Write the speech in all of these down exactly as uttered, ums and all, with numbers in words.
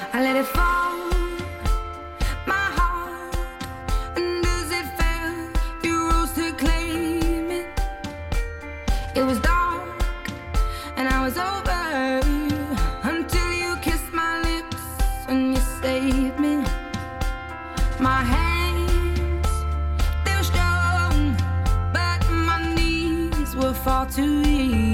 I let it fall, my heart, and as it fell, you rose to claim it. It was dark, and I was over, until you kissed my lips and you saved me. My hands, they were strong, but my knees were far too weak.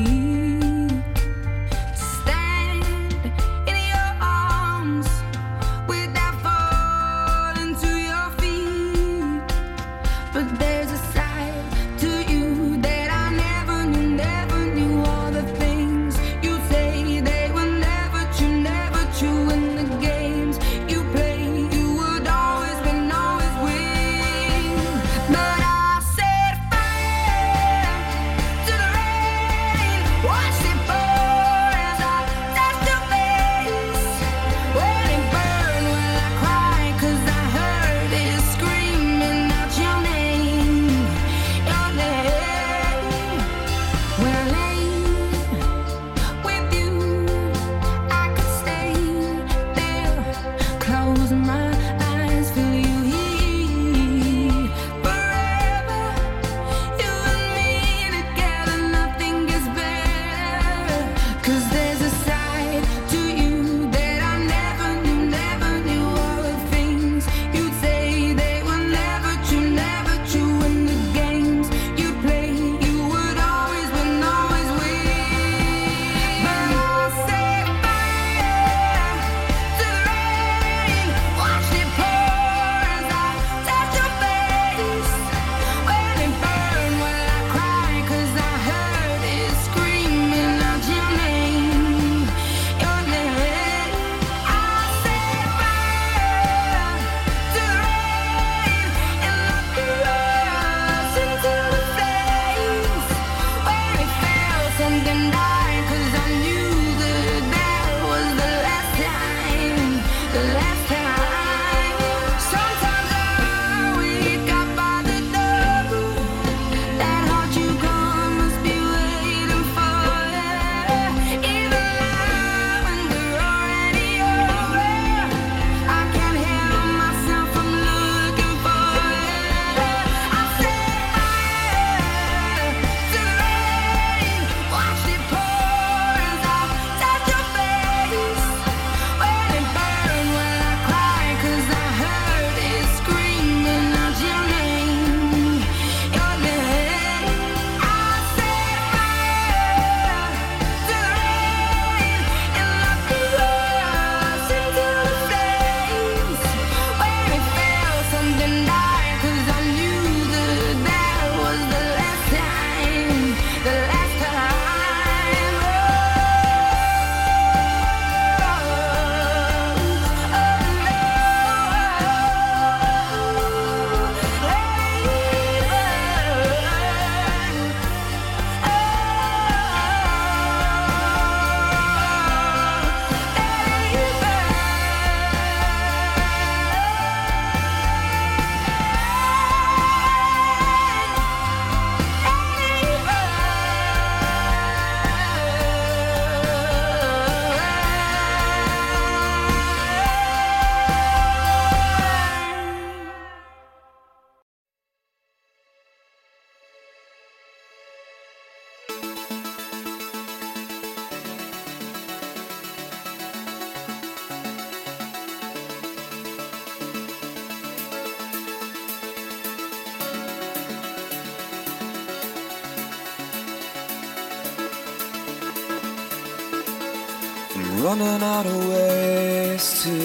Running out of ways to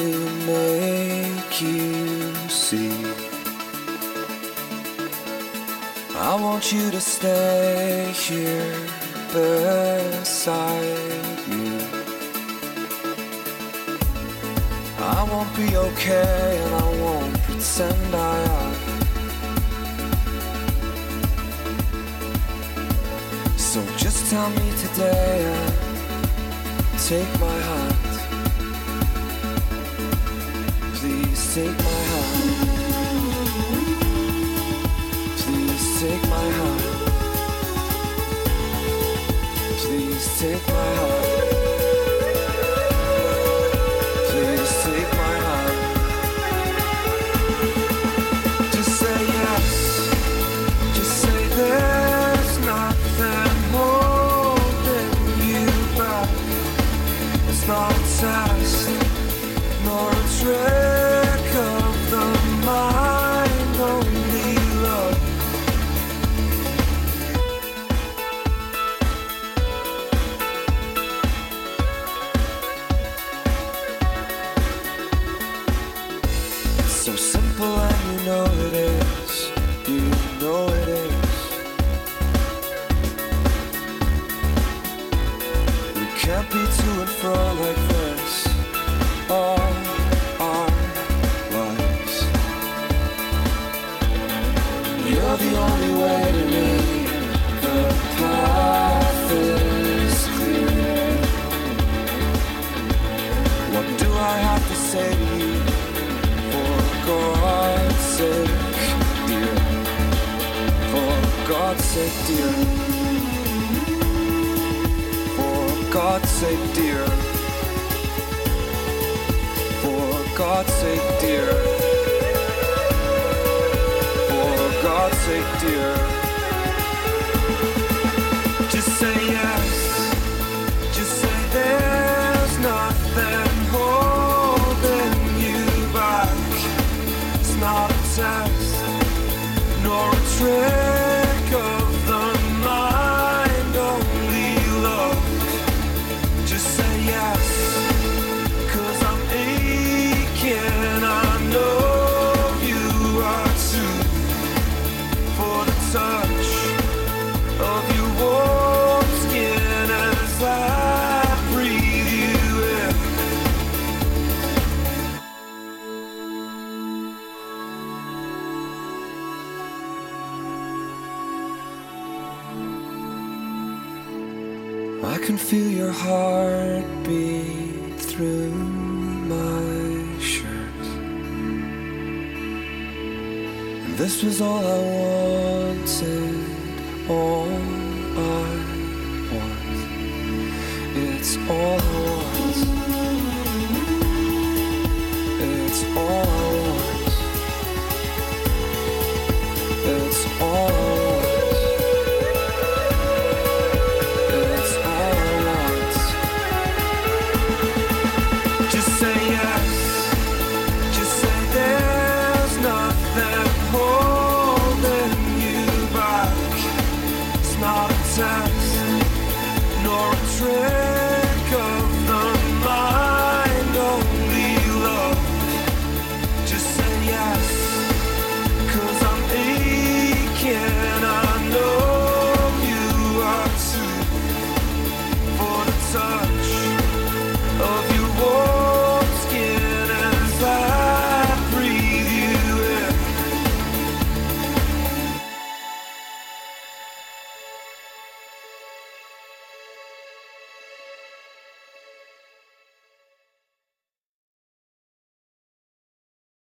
make you see. I want you to stay here beside me. I won't be okay and I won't pretend I am. So just tell me today and take my hand. Please take my hand. Please take my hand. Please take my hand. Please trick of the mind, only love. It's so simple and you know it is, you know it is. We can't be to and fro like this all our lives. You're the only way to me, the path is clear. What do I have to say to you? For God's sake, dear. For God's sake, dear. For God's sake, dear. For God's sake, dear. For God's sake, dear. Just say yes. Just say there's nothing holding you back. It's not a test, nor a trick of the mind, only love. Just say yes, 'cause I'm aching, I know you are too. For the touch of your warm skin as I breathe you in. I can feel your heartbeat through my shirt. And this was all I wanted, all I want. It's all I want. It's all